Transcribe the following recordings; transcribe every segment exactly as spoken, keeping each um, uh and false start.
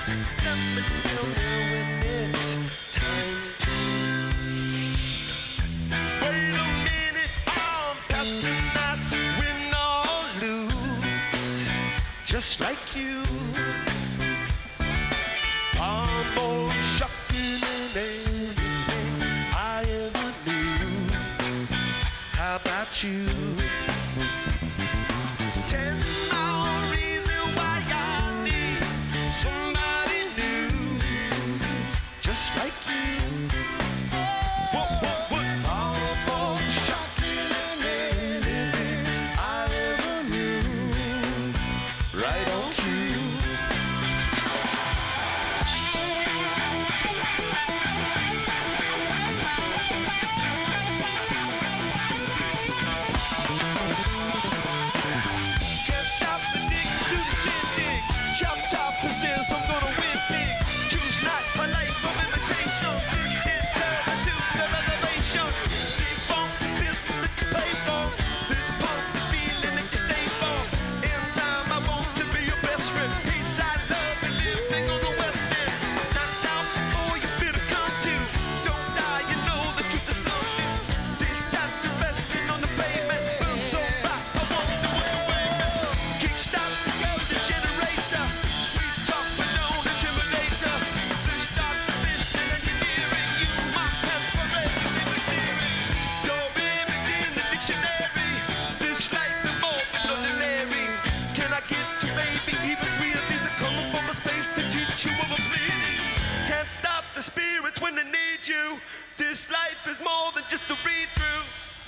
Let me know when it's time to. Wait a minute, I'm passing out, win or lose, just like you. I'm more shocking than anything I ever knew. How about you? Ten more reasons why I need somebody new, just like you. What, what, what? I'm more shocking than anything I ever knew. Right on cue. Chop chop persists, I'm gonna win big. Choose not polite from imitation. This is turn to the reservation. Big bump, this that you pay for. This pump, the feeling that you stay for. Every time I want to be your best friend. Peace, I love and living on the west end. Knocked out before you better come to. Don't die, you know the truth is something. This stop to resting on the pavement. Burn so hot, I want to win away. Kickstart the girl, the generator. Sweet talk, but don't intimidate her. This start to finish, and you're nearing you. My hands forever in the steering. Your baby in the dictionary. This life is more than ordinary. Can I get you, baby? Even three of these are coming from a space to teach you of a bleeding. Can't stop the spirits when they need you. This life is more than just a read through.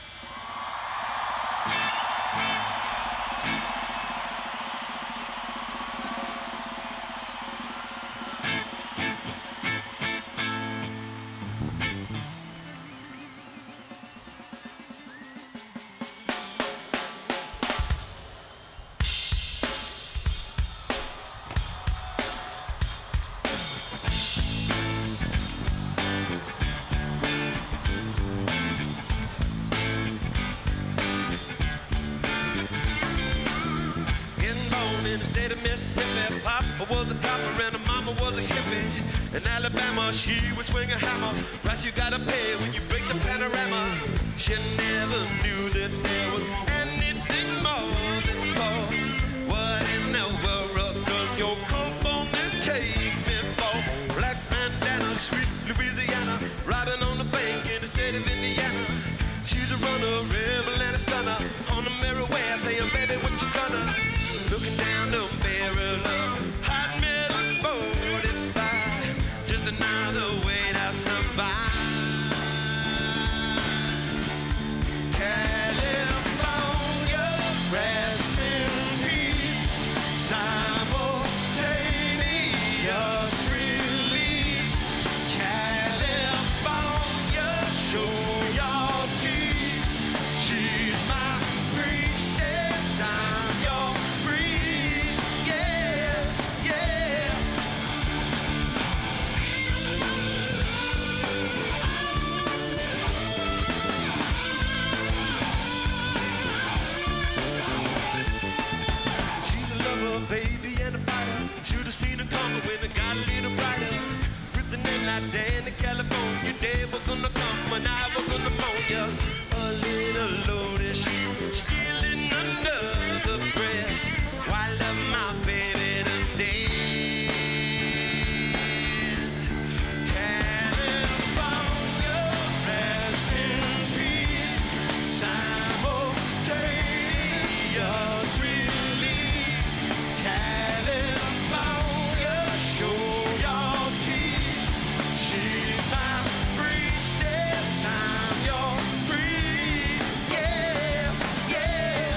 In the state of Mississippi, Papa was a copper and her mama was a hippie. In Alabama, she would swing a hammer. Price you gotta pay when you break the panorama. She never knew that there was anything more than gold. What in the world does your component take me for? Black bandana, sweet Louisiana, robbing on the bank in the state of Indiana. She's a runner, rebel and a stunner. On the mirror way, saying, baby, what you gonna? Looking down the barrel of hot metal forty-five, just another way to survive. California, rest in peace. Simultaneous release. California, show your teeth. She's my princess, I'm your breeze. Yeah, yeah. She's a lover, baby, and a fighter. Should've seen her coming when it got a little brighter. With the name like Danny California, day was gonna come when I was gonna phone you. A little loaded, she stealing under the breath. Why love my baby to death? California, rest in peace. Simultaneous release. California, show your teeth. She's my princess, I'm your breeze. Yeah, yeah.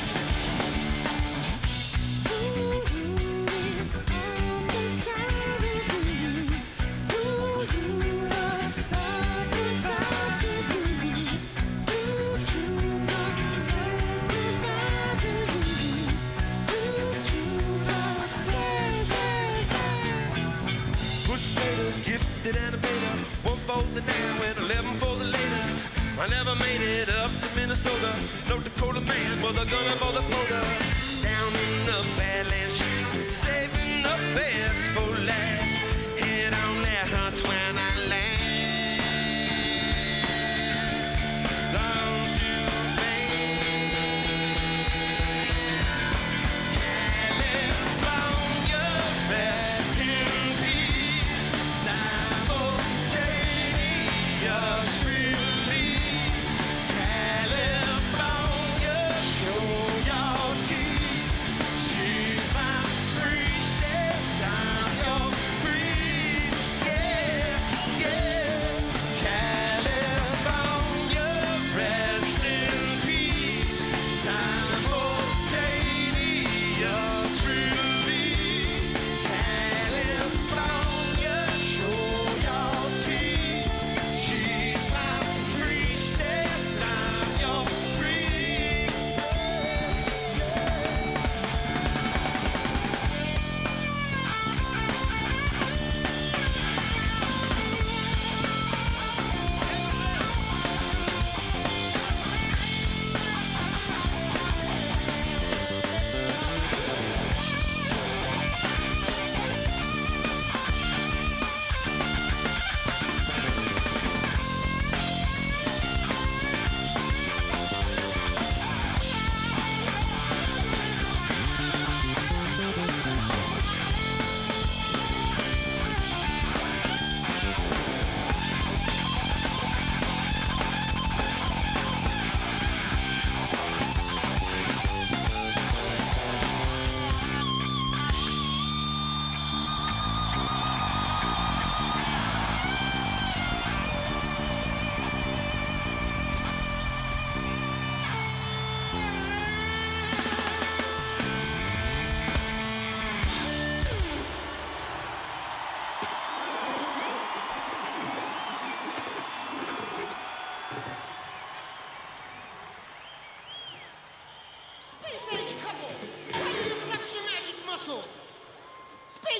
Gifted animator, one for the now and eleven for the later. I never made it up to Minnesota. North Dakota man was a gunner for the quota. Down in the Badlands, saving the best for last.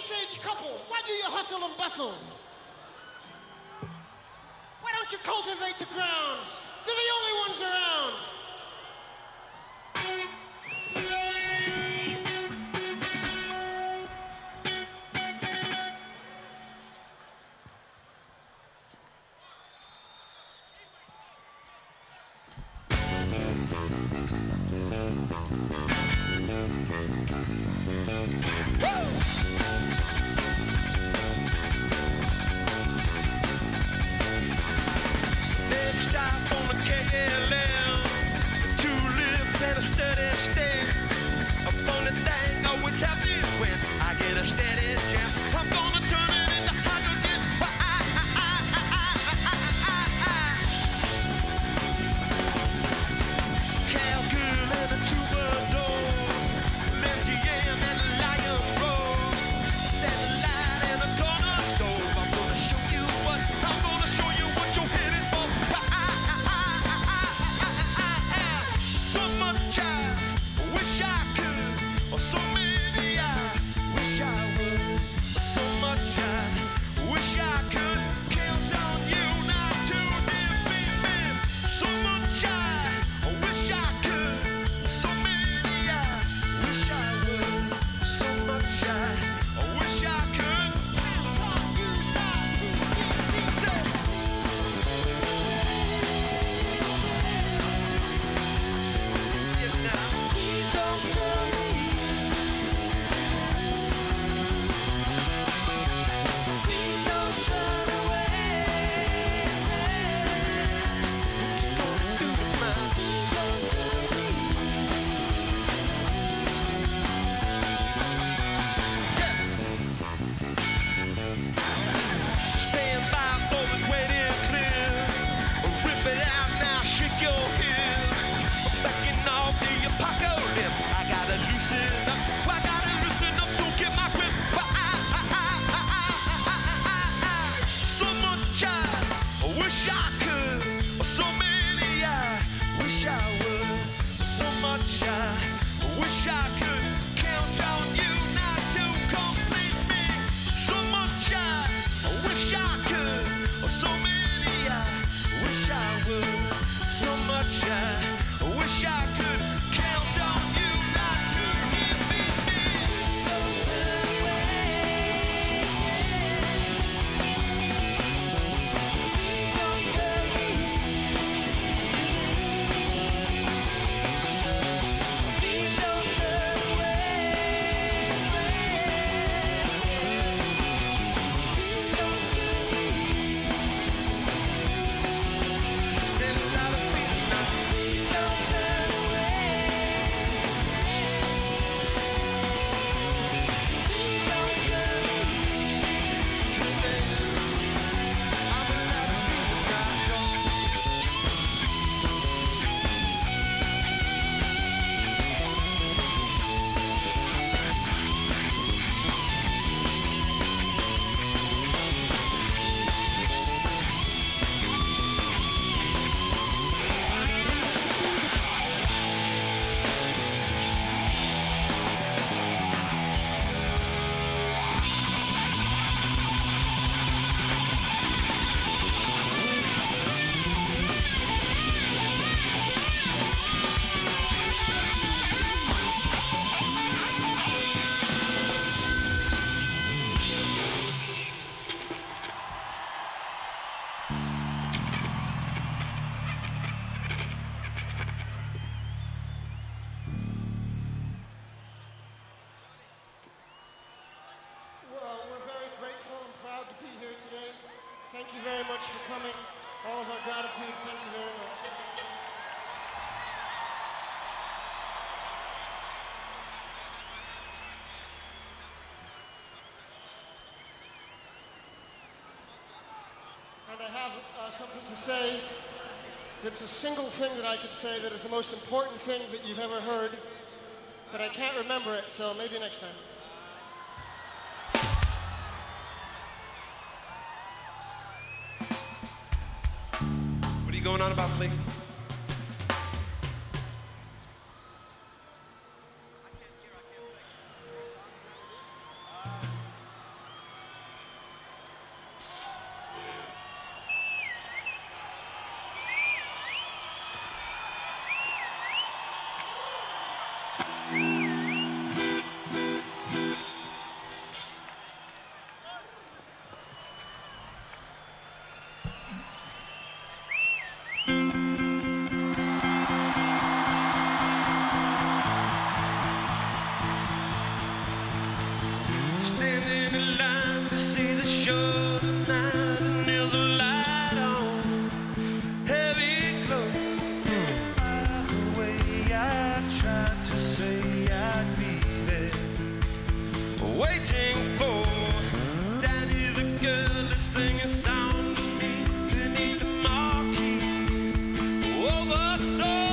Osage couple, why do you hustle and bustle? Why don't you cultivate the grounds? They're the only ones around. Next stop on the K L M, two lips and a steady stare. A funny thing always happens when I get a steady jam. I'm gonna turn it into hydrogen. I, I, I, I, I, I, I, I. Cowgirl and a troubadour, Lefty M and a lion roar, satellite and a corner stove. I'm gonna show you what, I'm gonna show you what you're headed for. So much I wish I could, or so many I wish I would. So much I wish I could count on you not to defeat me. So much I wish I could, so many I wish I would. So much I wish I could count on you not to defeat me. Say, yes, now. Please don't tell me. Please don't turn away. What you gonna do to mine? Please don't tell me. Yeah. Stand by for the great and clear. Rip it out now, shake your head. Backing off the apocalypse. I gotta loosen up. I gotta loosen up. Don't get my grip. So much I wish I could. So many I wish I would. So much I wish I could count on you not to complete me. So much I wish I could. So many I wish I would. So much I wish I could count on you not to defeat me. Don't turn away. Please don't tell me. Please don't turn away. Please don't turn me. Still a lot of feeling now. Please don't turn away. Please don't turn me. Today, I'm allowed to see the night gone. Well, we're very grateful and proud to be here today. Thank you very much for coming. All of our gratitude, thank you very much. And I have uh, something to say. It's a single thing that I could say that is the most important thing that you've ever heard, but I can't remember it, so maybe next time. What are you going on about, Flea? in line to see the show tonight, and there's a light on, heavy glow. By the way, I tried to say I'd be there, waiting for Danny the girl to sing a song to me beneath the marquee over soul.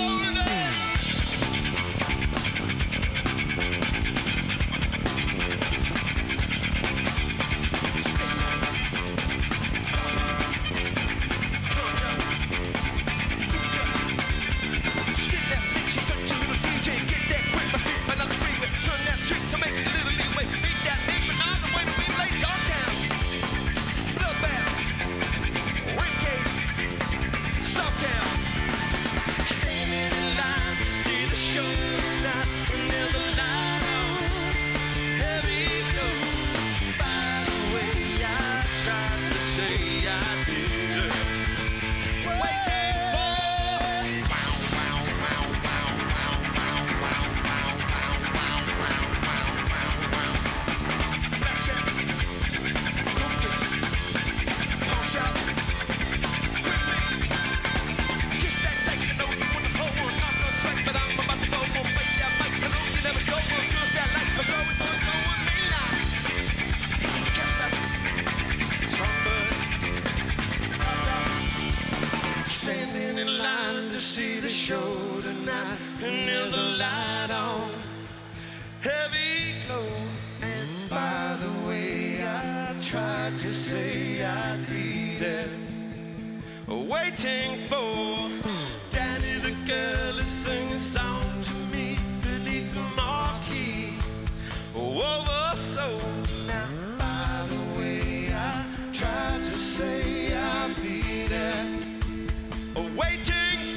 See the show tonight, and there's a light on, heavy glow. And by the way, I tried to say I'd be there, waiting for Danny the girl to sing a song to me beneath the marquee over soul. Now, by the way, I tried to say I'd be there, waiting.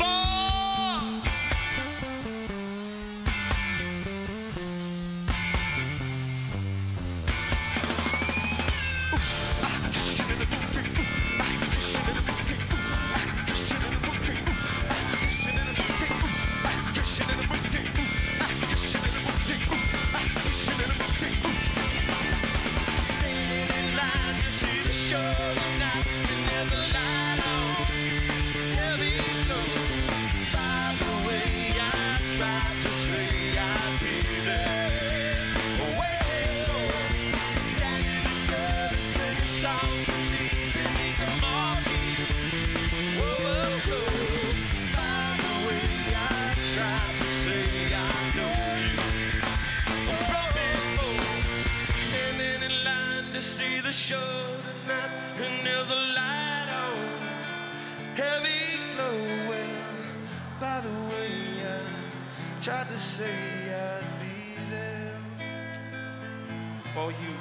See the show tonight, and there's a light on, heavy glow. Well, by the way, I tried to say I'd be there for you.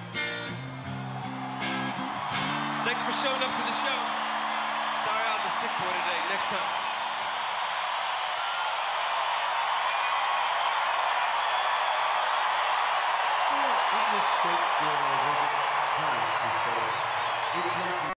Thanks for showing up to the show. Sorry I was a sick boy today. Next time. Shakespeare, was it? It's